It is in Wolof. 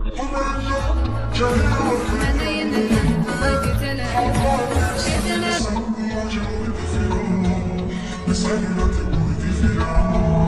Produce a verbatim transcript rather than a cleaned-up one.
Ben de yeniden geceler, geceler. Sai che non ti puoi tirare